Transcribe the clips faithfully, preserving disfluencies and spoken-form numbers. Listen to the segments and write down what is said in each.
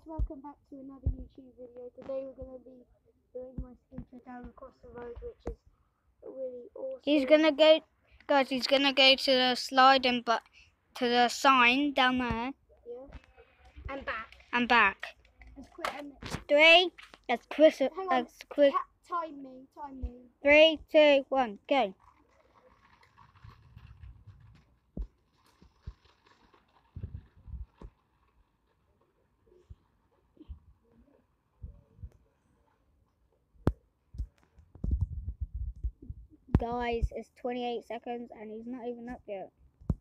welcome back to another YouTube video. Today we're going to be doing my scooter down across the road, which is really awesome. He's going to go, guys, he's going to go to the slide and but to the sign down there. Yeah. And back. And back. Let's quit and Three, let's quiz it. Hang on, Let's quiz. time me, time me. Three, two, one, go. Guys, it's twenty-eight seconds and he's not even up yet.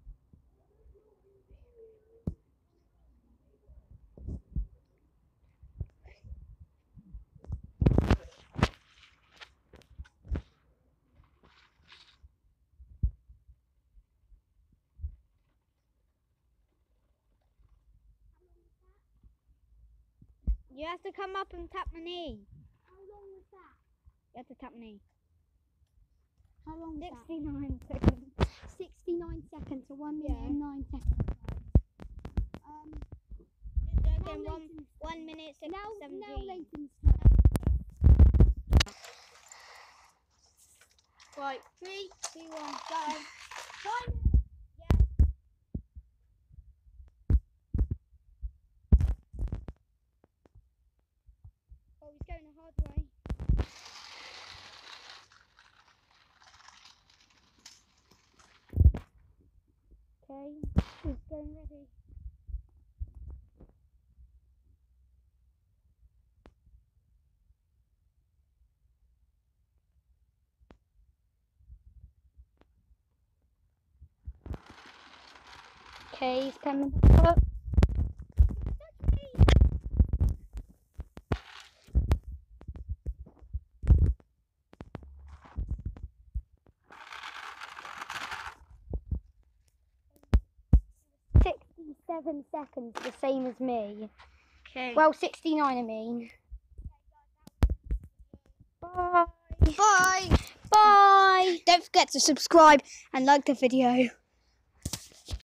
You have to come up and tap my knee. How long was that? You have to tap my knee. How long was sixty-nine seconds. that? sixty-nine seconds, so one minute Yeah. and nine seconds. Um, Then now one, Leighton's one turn. minute, six, now, seventeen. now Leighton's turn. Right, three, two, one, go. Time. Oh, he's going the hard way. Okay, he's going ready. Okay, he's coming up. sixty-seven seconds, the same as me. Okay. Well, sixty-nine, I mean. Bye. Bye. Bye. Don't forget to subscribe and like the video.